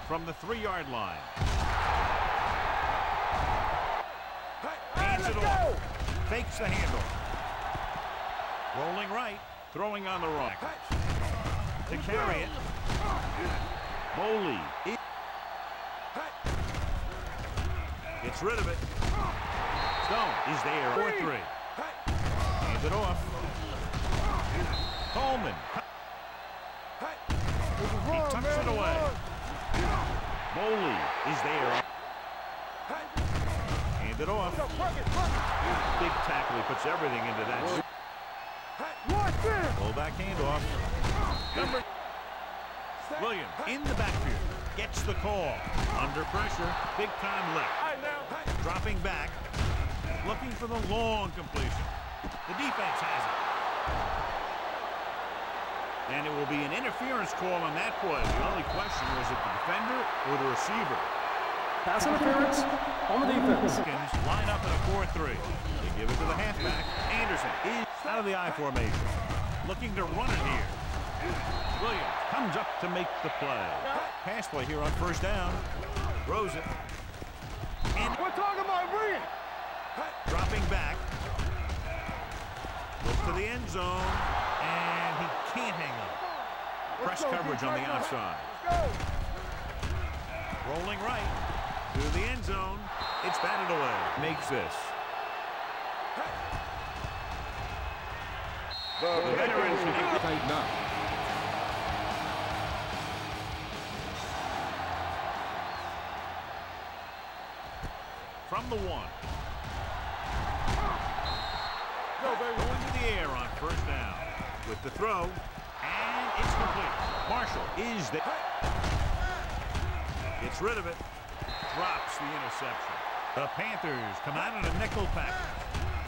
from the 3-yard line. Hands it off. Fakes the handoff. Rolling right, throwing on the run. To carry it. Boley gets rid of it. Stone is there. 4-3. Hands it off. Coleman. He tucks it away. Boley is there. Hand it off. Big tackle. He puts everything into that. Pull back handoff. Number Williams in the backfield. Gets the call. Under pressure. Big time left. Dropping back. Looking for the long completion. The defense has it. And it will be an interference call on that play. The only question was it the defender or the receiver. Pass interference on the defense. Line up in a 4-3. They give it to the halfback. Anderson is out of the I formation. Looking to run it here. Williams comes up to make the play. Pass play here on first down. Throws it. And we're talking about bringing. Dropping back. Look to the end zone. And he can't hang on. Press coverage on the outside. Rolling right. To the end zone. It's batted away. Makes this. The veterans tighten up. From the 1. Going to the air on first down. With the throw. And it's complete. Marshall is there. Gets rid of it. Drops the interception. The Panthers come out in a nickel package.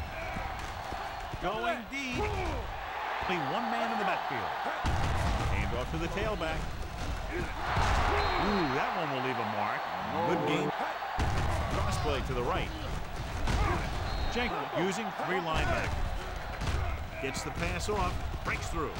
Going deep. Only one man in the backfield. Hand off to the tailback. Ooh, that one will leave a mark. Good game. Cross play to the right. Jenkins using 3 linebackers. Gets the pass off. Breaks through.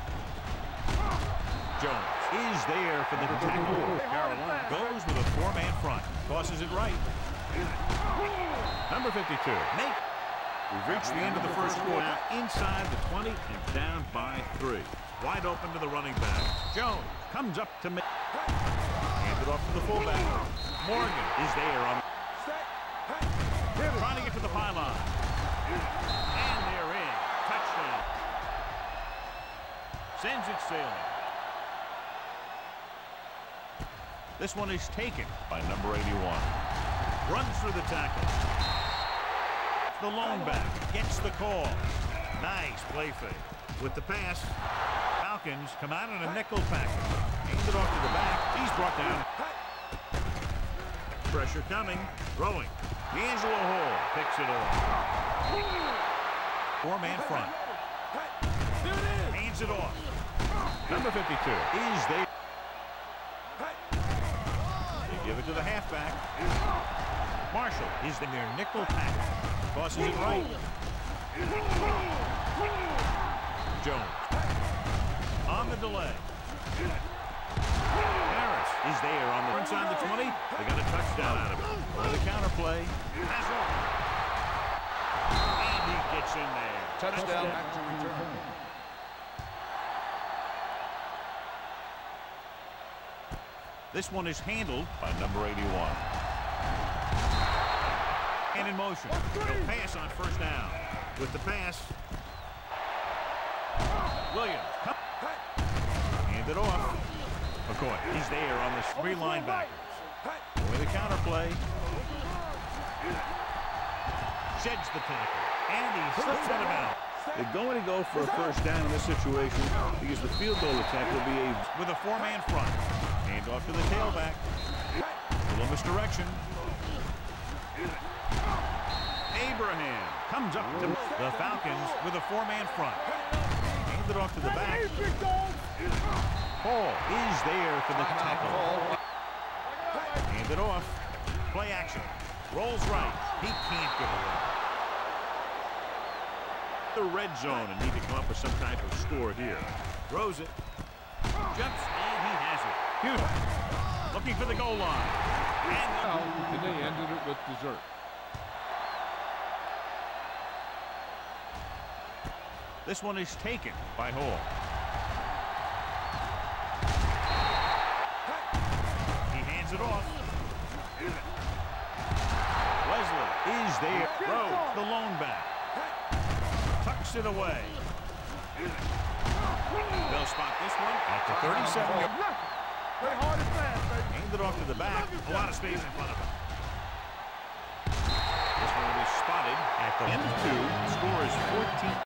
Jones is there for the tackle. Carolina goes with a 4-man front. Tosses it right. Number 52. Nate. We've reached the end of the first quarter. Inside the 20 and down by 3. Wide open to the running back. Jones comes up to make. Hands it off to the fullback. Morgan is there on. Trying to get to the pylon. And they're in. Touchdown. Sends it sailing. This one is taken by number 81. Runs through the tackle. The lone back gets the call. Nice play fake. With the pass, Falcons come out in a nickel package. Hands it off to the back. He's brought down. Pressure coming. Throwing. D'Angelo Hall picks it off. 4-man front. Hands it off. Number 52 is there. They give it to the halfback. Marshall is in their nickel package. Tosses it right. Jones. On the delay. Harris is there on the inside the 20. They got a touchdown out of it. For the counter play. And he gets in there. Touchdown. Back to return. This one is handled by number 81. And in motion. He'll pass on first down. With the pass. Williams. Hand it off. McCoy. He's there on the 3 linebackers. With a counter play. Sheds the tackle. And he slips out of bounds. They're going to go for a first down in this situation because the field goal attack will be with a 4-man front. Hand off to the tailback. A little misdirection. Abraham comes up to the Falcons with a 4-man front. Hands it off to the back. Hall is there for the tackle. Hand it off. Play action. Rolls right. He can't get away. The red zone and need to come up with some type of score here. Throws it. Jumps and he has it. Houston looking for the goal line. And they ended it with dessert. This one is taken by Hall. He hands it off. Wesley is there. Rhodes, the lone back. Tucks it away. They'll spot this one at the 37. Play hard and fast, baby. Hand it off to the back. A lot of space in front of him. This one is spotted at the end of 2. The score is 14.